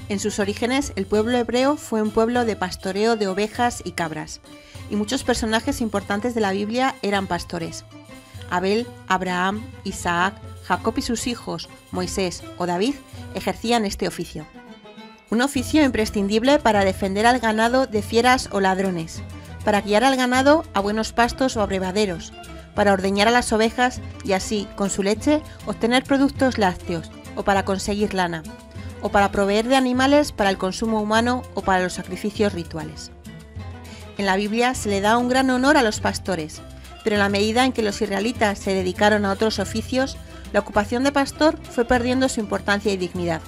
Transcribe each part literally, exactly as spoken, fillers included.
En sus orígenes, el pueblo hebreo fue un pueblo de pastoreo de ovejas y cabras, y muchos personajes importantes de la Biblia eran pastores. Abel, Abraham, Isaac, Jacob y sus hijos, Moisés o David, ejercían este oficio. Un oficio imprescindible para defender al ganado de fieras o ladrones, para guiar al ganado a buenos pastos o abrevaderos, para ordeñar a las ovejas y así, con su leche, obtener productos lácteos, o para conseguir lana, o para proveer de animales para el consumo humano o para los sacrificios rituales. En la Biblia se le da un gran honor a los pastores, pero en la medida en que los israelitas se dedicaron a otros oficios, la ocupación de pastor fue perdiendo su importancia y dignidad.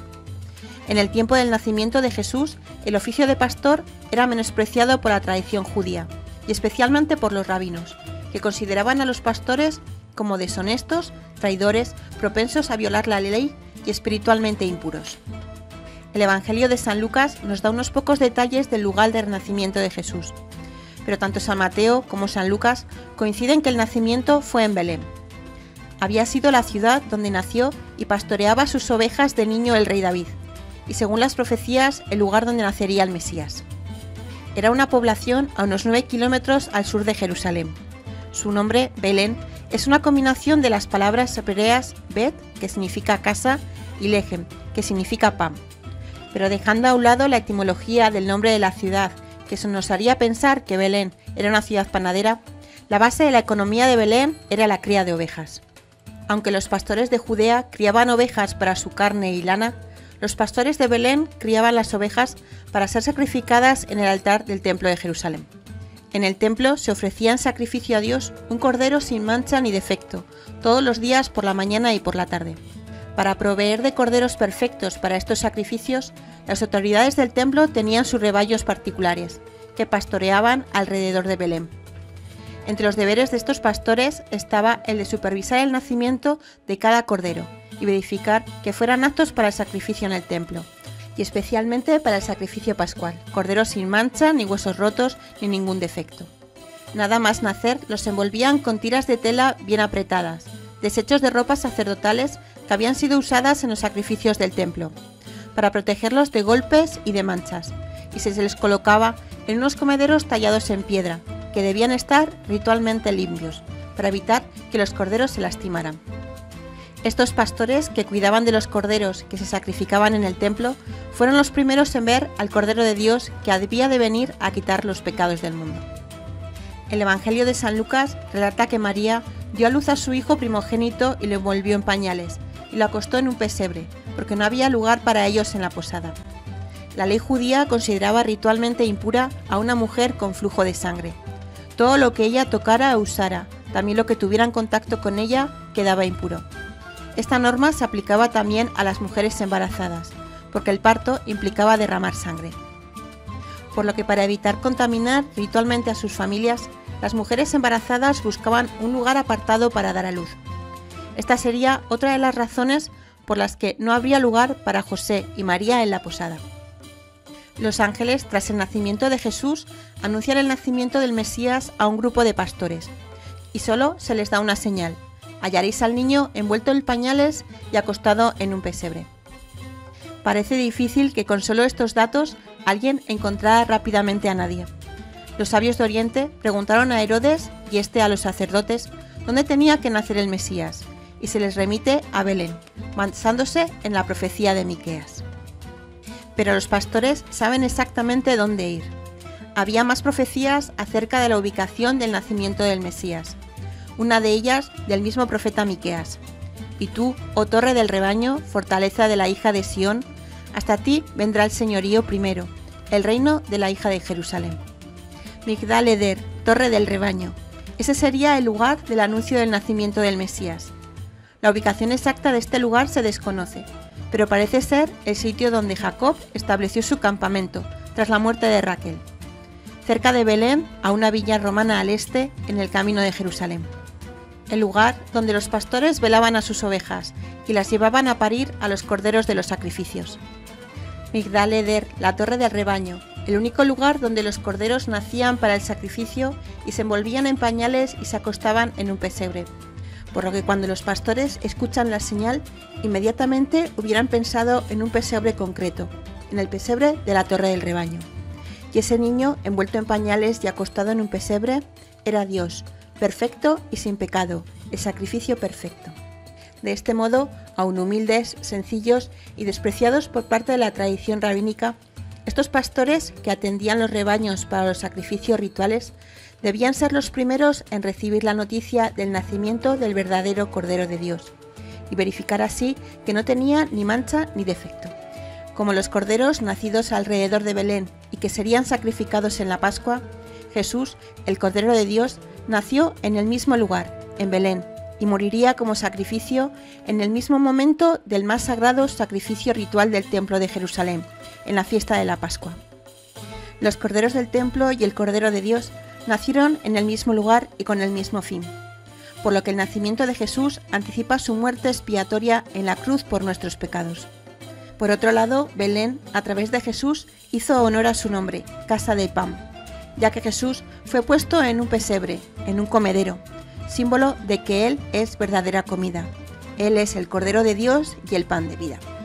En el tiempo del nacimiento de Jesús, el oficio de pastor era menospreciado por la tradición judía, y especialmente por los rabinos, que consideraban a los pastores como deshonestos, traidores, propensos a violar la ley y espiritualmente impuros. El Evangelio de San Lucas nos da unos pocos detalles del lugar del nacimiento de Jesús, pero tanto San Mateo como San Lucas coinciden que el nacimiento fue en Belén. Había sido la ciudad donde nació y pastoreaba sus ovejas de niño el rey David, y según las profecías, el lugar donde nacería el Mesías. Era una población a unos nueve kilómetros al sur de Jerusalén. Su nombre, Belén, es una combinación de las palabras hebreas Bet, que significa casa, y Lehem, que significa pan. Pero dejando a un lado la etimología del nombre de la ciudad, que eso nos haría pensar que Belén era una ciudad panadera, la base de la economía de Belén era la cría de ovejas. Aunque los pastores de Judea criaban ovejas para su carne y lana, los pastores de Belén criaban las ovejas para ser sacrificadas en el altar del templo de Jerusalén. En el templo se ofrecía en sacrificio a Dios un cordero sin mancha ni defecto, todos los días por la mañana y por la tarde. Para proveer de corderos perfectos para estos sacrificios, las autoridades del templo tenían sus rebaños particulares, que pastoreaban alrededor de Belén. Entre los deberes de estos pastores estaba el de supervisar el nacimiento de cada cordero y verificar que fueran aptos para el sacrificio en el templo, y especialmente para el sacrificio pascual, corderos sin mancha, ni huesos rotos, ni ningún defecto. Nada más nacer, los envolvían con tiras de tela bien apretadas, desechos de ropas sacerdotales que habían sido usadas en los sacrificios del templo, para protegerlos de golpes y de manchas, y se les colocaba en unos comederos tallados en piedra, que debían estar ritualmente limpios, para evitar que los corderos se lastimaran. Estos pastores que cuidaban de los corderos que se sacrificaban en el templo fueron los primeros en ver al Cordero de Dios que había de venir a quitar los pecados del mundo. El Evangelio de San Lucas relata que María dio a luz a su hijo primogénito y lo envolvió en pañales y lo acostó en un pesebre, porque no había lugar para ellos en la posada. La ley judía consideraba ritualmente impura a una mujer con flujo de sangre. Todo lo que ella tocara o usara, también lo que tuviera en contacto con ella, quedaba impuro. Esta norma se aplicaba también a las mujeres embarazadas, porque el parto implicaba derramar sangre. Por lo que para evitar contaminar ritualmente a sus familias, las mujeres embarazadas buscaban un lugar apartado para dar a luz. Esta sería otra de las razones por las que no habría lugar para José y María en la posada. Los ángeles, tras el nacimiento de Jesús, anuncian el nacimiento del Mesías a un grupo de pastores, y solo se les da una señal: hallaréis al niño envuelto en pañales y acostado en un pesebre. Parece difícil que con solo estos datos alguien encontrara rápidamente a nadie. Los sabios de Oriente preguntaron a Herodes y este a los sacerdotes dónde tenía que nacer el Mesías, y se les remite a Belén, basándose en la profecía de Miqueas. Pero los pastores saben exactamente dónde ir. Había más profecías acerca de la ubicación del nacimiento del Mesías, una de ellas del mismo profeta Miqueas. Y tú, oh torre del rebaño, fortaleza de la hija de Sión, hasta ti vendrá el señorío primero, el reino de la hija de Jerusalén. Migdal Eder, torre del rebaño. Ese sería el lugar del anuncio del nacimiento del Mesías. La ubicación exacta de este lugar se desconoce, pero parece ser el sitio donde Jacob estableció su campamento tras la muerte de Raquel, cerca de Belén, a una villa romana al este, en el camino de Jerusalén. El lugar donde los pastores velaban a sus ovejas y las llevaban a parir a los corderos de los sacrificios. Migdal Eder, la torre del rebaño, el único lugar donde los corderos nacían para el sacrificio y se envolvían en pañales y se acostaban en un pesebre, por lo que cuando los pastores escuchan la señal, inmediatamente hubieran pensado en un pesebre concreto, en el pesebre de la Torre del Rebaño. Y ese niño, envuelto en pañales y acostado en un pesebre, era Dios, perfecto y sin pecado, el sacrificio perfecto. De este modo, aun humildes, sencillos y despreciados por parte de la tradición rabínica, estos pastores que atendían los rebaños para los sacrificios rituales debían ser los primeros en recibir la noticia del nacimiento del verdadero Cordero de Dios y verificar así que no tenía ni mancha ni defecto. Como los corderos nacidos alrededor de Belén y que serían sacrificados en la Pascua, Jesús, el Cordero de Dios, nació en el mismo lugar, en Belén, y moriría como sacrificio en el mismo momento del más sagrado sacrificio ritual del Templo de Jerusalén, en la fiesta de la Pascua. Los corderos del templo y el Cordero de Dios nacieron en el mismo lugar y con el mismo fin, por lo que el nacimiento de Jesús anticipa su muerte expiatoria en la cruz por nuestros pecados. Por otro lado, Belén, a través de Jesús, hizo honor a su nombre, Casa de Pan, ya que Jesús fue puesto en un pesebre, en un comedero, símbolo de que Él es verdadera comida. Él es el Cordero de Dios y el pan de vida.